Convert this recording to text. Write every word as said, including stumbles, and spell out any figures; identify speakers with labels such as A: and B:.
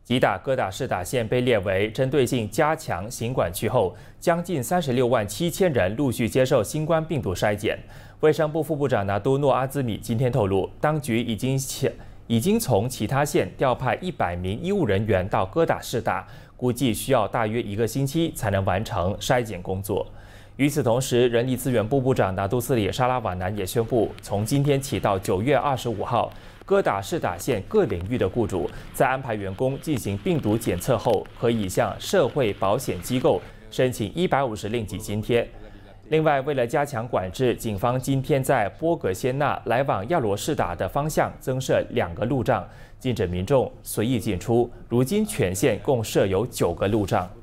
A: 吉打哥打士打县被列为针对性加强行管区后，将近三十六万七千人陆续接受新冠病毒筛检。卫生部副部长拿督诺阿兹米今天透露，当局已经已经从其他县调派一百名医务人员到哥打士打，估计需要大约一个星期才能完成筛检工作。与此同时，人力资源部部长拿督斯里沙拉瓦南也宣布，从今天起到九月二十五号。 哥打士打县各领域的雇主在安排员工进行病毒检测后，可以向社会保险机构申请一百五十令吉津贴。另外，为了加强管制，警方今天在波格仙纳来往亚罗士打的方向增设两个路障，禁止民众随意进出。如今全县共设有九个路障。